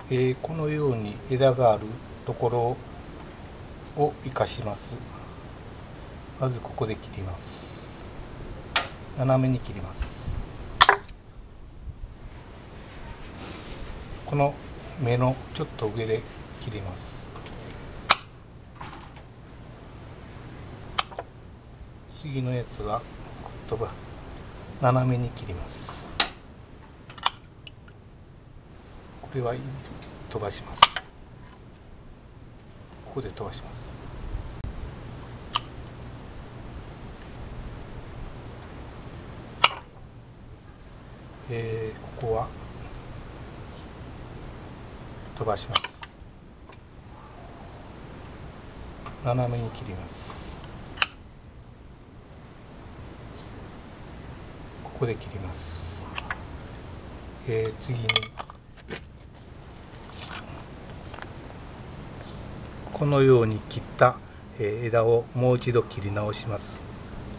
このように枝があるところを生かします。まずここで切ります。斜めに切ります。この芽のちょっと上で切ります。次のやつは斜めに切ります。これは飛ばします。ここで飛ばします。ここは飛ばします。斜めに切ります。ここで切ります。次にこのように切った枝をもう一度切り直します。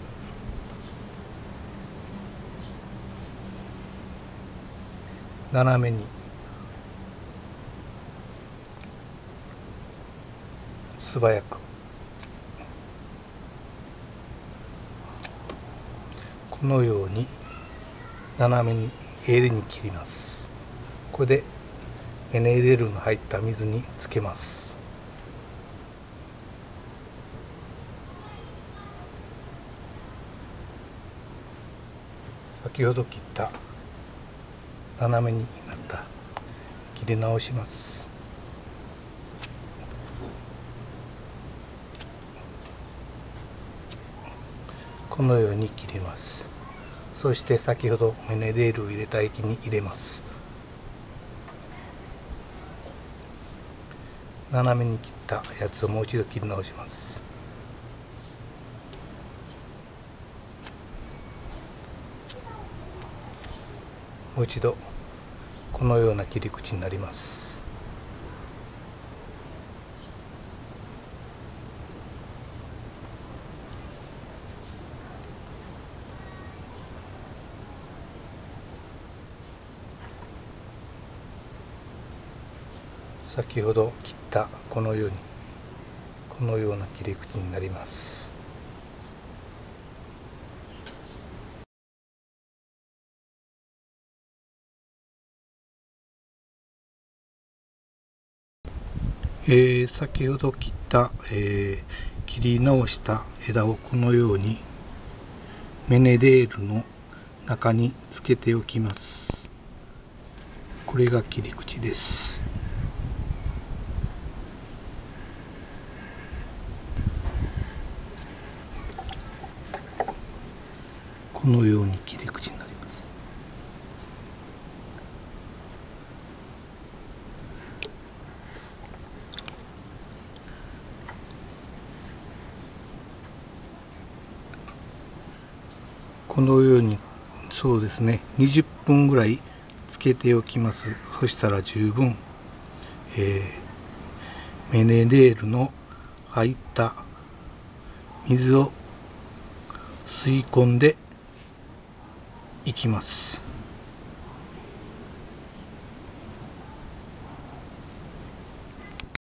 斜めに素早くこのように斜めに鋭利に切ります。これでメネーデルの入った水につけます。先ほど切った斜めになった切り直します。このように切ります。そして先ほどメネデールを入れた液に入れます。斜めに切ったやつをもう一度切り直します。もう一度このような切り口になります。先ほど切ったこのような切り口になります。先ほど切った、切り直した枝をこのようにメネデールの中につけておきます。これが切り口です。このように切り口になります。このようにそうですね、20分ぐらいつけておきます。そしたら十分、メネデールの入った水を吸い込んでいきます。